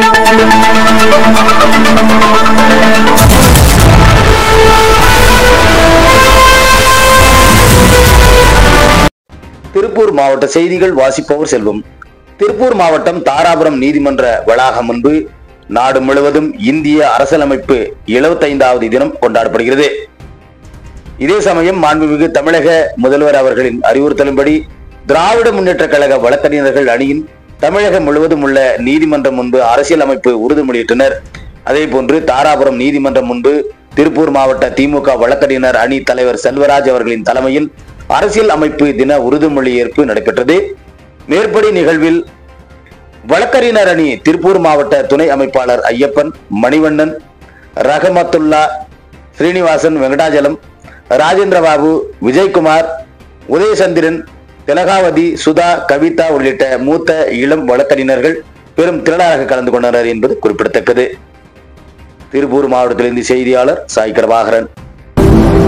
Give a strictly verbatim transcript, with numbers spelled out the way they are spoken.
திருப்பூர் மாவட்ட செய்திகள் வாசிப்பவர் செல்வம். திருப்பூர் மாவட்டம் தாராபுரம் நீதிமன்ற வளாகம் முன்பு நாடு முழுவதும் இந்திய அரசியலமைப்பு எழுபத்தி ஐந்தாவது தினம் கொண்டாடப்படுகிறது. இதே சமயம் மாண்புமிகு தமிழக முதல்வர் அவர்களின் அறிவுறுத்தலின்படி திராவிட முன்னேற்ற கழக வழக்கறிஞர்கள் அணியின் தமிழகம் முழுவதும் உள்ள நீதிமன்றம் முன்பு அரசியலமைப்பு உறுதிமொழியிட்டனர். அதே போன்று தாராபுரம் நீதிமன்றம் முன்பு திருப்பூர் மாவட்ட திமுக வழக்கறிஞர் அணி தலைவர் செல்வராஜ் அவர்களின் தலைமையில் அரசியல் அமைப்பு தின உறுதிமொழி ஏற்பு நடைபெற்றது. மேற்படி நிகழ்வில் வழக்கறிஞர் அணி திருப்பூர் மாவட்ட துணை அமைப்பாளர் ஐயப்பன், மணிவண்ணன், ரஹமத்துல்லா, ஸ்ரீனிவாசன், வெங்கடாஜலம், ராஜேந்திரபாபு, விஜயகுமார், உதயசந்திரன், திலகாவதி, சுதா, கவிதா உள்ளிட்ட மூத்த இளம் வழக்கறிஞர்கள் பெரும் திரளாக கலந்து கொண்டனர் என்பது குறிப்பிடத்தக்கது. திருப்பூர் மாவட்டத்திலிருந்து செய்தியாளர் சாய் பிரபாகரன்.